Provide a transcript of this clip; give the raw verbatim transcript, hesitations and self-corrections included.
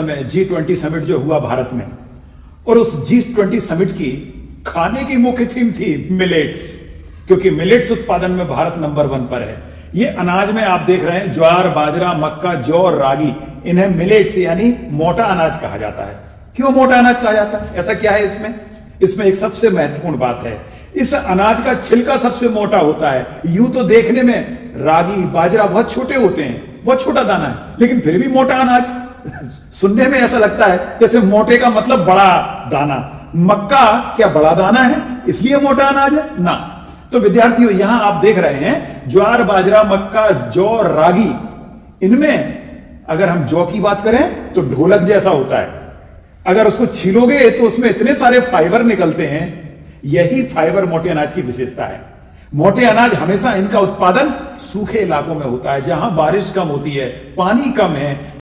समय G twenty summit जो हुआ भारत में, और उस जी ट्वेंटी समिट की खाने की मुख्य थीम थी मिलेट्स, क्योंकि मिलेट्स उत्पादन में भारत नंबर वन पर है। ये अनाज में आप देख रहे हैं ज्वार, बाजरा, मक्का, जौ और रागी, इन्हें मिलेट्स यानी मोटा अनाज कहा जाता है। क्यों मोटा अनाज कहा जाता है? ऐसा क्या है इसमें? इसमें एक सबसे महत्वपूर्ण बात है, इस अनाज का छिलका सबसे मोटा होता है। यूं तो देखने में रागी, बाजरा बहुत छोटे होते हैं, बहुत छोटा दाना है, लेकिन फिर भी मोटा अनाज। सुनने में ऐसा लगता है जैसे मोटे का मतलब बड़ा दाना। मक्का क्या बड़ा दाना है इसलिए मोटा अनाज है? ना। तो विद्यार्थियों, यहां आप देख रहे हैं ज्वार, बाजरा, मक्का, जौ, रागी, इनमें अगर हम जौ की बात करें तो ढोलक जैसा होता है। अगर उसको छीलोगे तो उसमें इतने सारे फाइबर निकलते हैं। यही फाइबर मोटे अनाज की विशेषता है। मोटे अनाज हमेशा इनका उत्पादन सूखे इलाकों में होता है, जहां बारिश कम होती है, पानी कम है।